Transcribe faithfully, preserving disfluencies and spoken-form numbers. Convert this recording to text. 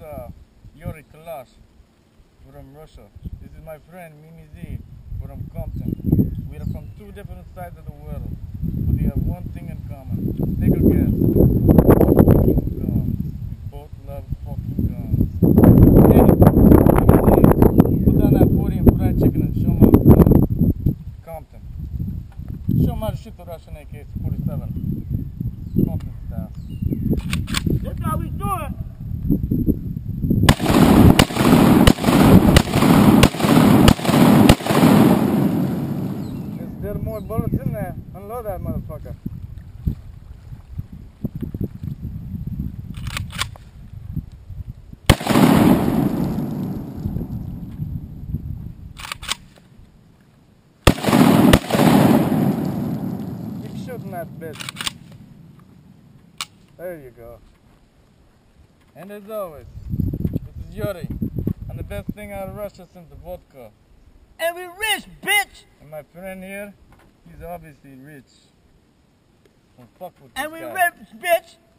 uh, Yuri Kalash from Russia. This is my friend Mimi Z from Compton. We are from two different sides of the world, but we have one thing in common. Take a guess. Fucking guns. We both love fucking guns. Hey, Mimi Z, put down that forty and fried chicken and show them how to do Compton. Show them how to shoot the Russian A K forty-seven. Compton style. That's how we do it. There's more bullets in there. Unload that motherfucker. Keep shooting that bitch. There you go. And as always, this is Yuri, and the best thing out of Russia since the vodka. And we rich, bitch! And my friend here, he's obviously rich. Don't fuck with And this we guy. rich, bitch!